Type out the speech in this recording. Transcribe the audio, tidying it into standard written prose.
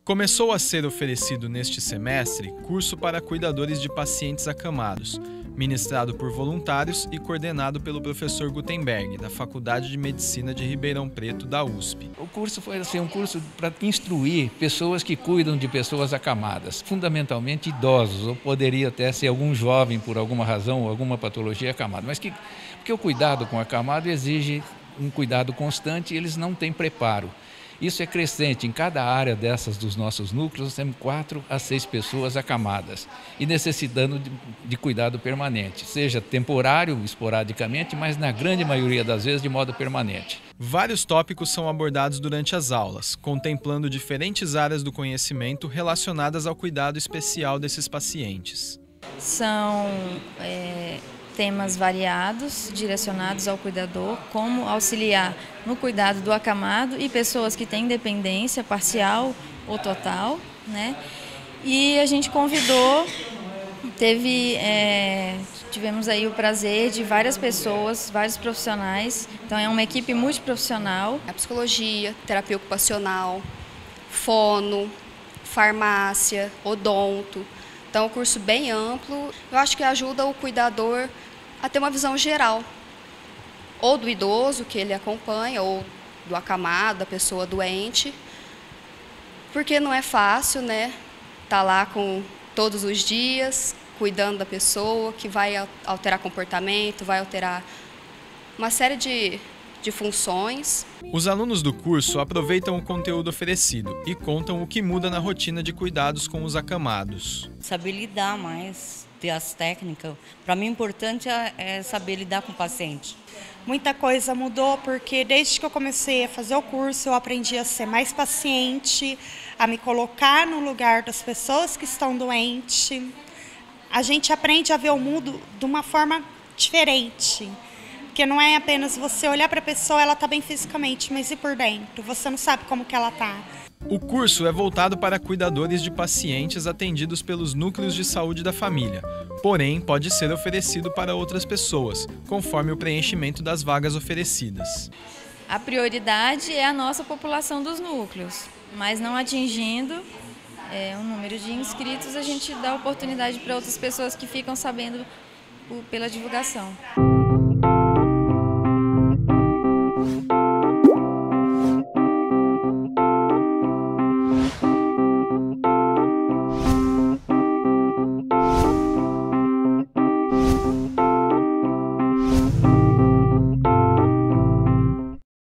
Começou a ser oferecido neste semestre curso para cuidadores de pacientes acamados, ministrado por voluntários e coordenado pelo professor Gutenberg, da Faculdade de Medicina de Ribeirão Preto, da USP. O curso foi um curso para instruir pessoas que cuidam de pessoas acamadas, fundamentalmente idosos, ou poderia até ser algum jovem por alguma razão ou alguma patologia acamada, porque o cuidado com acamado exige um cuidado constante e eles não têm preparo. Isso é crescente. Em cada área dessas dos nossos núcleos, nós temos 4 a 6 pessoas acamadas e necessitando de cuidado permanente, seja temporário, esporadicamente, mas na grande maioria das vezes de modo permanente. Vários tópicos são abordados durante as aulas, contemplando diferentes áreas do conhecimento relacionadas ao cuidado especial desses pacientes. São temas variados, direcionados ao cuidador, como auxiliar no cuidado do acamado e pessoas que têm dependência parcial ou total, né? E a gente convidou, tivemos aí o prazer de várias pessoas, vários profissionais, então é uma equipe multiprofissional. A psicologia, terapia ocupacional, fono, farmácia, odonto. Então, é um curso bem amplo. Eu acho que ajuda o cuidador a ter uma visão geral, ou do idoso que ele acompanha, ou do acamado, da pessoa doente, porque não é fácil, né? Tá lá todos os dias, cuidando da pessoa, que vai alterar comportamento, vai alterar uma série de funções. Os alunos do curso aproveitam o conteúdo oferecido e contam o que muda na rotina de cuidados com os acamados. Saber lidar mais, ter as técnicas. Para mim, o importante é saber lidar com o paciente. Muita coisa mudou porque desde que eu comecei a fazer o curso, eu aprendi a ser mais paciente, a me colocar no lugar das pessoas que estão doentes. A gente aprende a ver o mundo de uma forma diferente. Porque não é apenas você olhar para a pessoa, ela está bem fisicamente, mas e por dentro? Você não sabe como que ela está. O curso é voltado para cuidadores de pacientes atendidos pelos núcleos de saúde da família, porém pode ser oferecido para outras pessoas, conforme o preenchimento das vagas oferecidas. A prioridade é a nossa população dos núcleos, mas não atingindo um número de inscritos, a gente dá oportunidade para outras pessoas que ficam sabendo pela divulgação.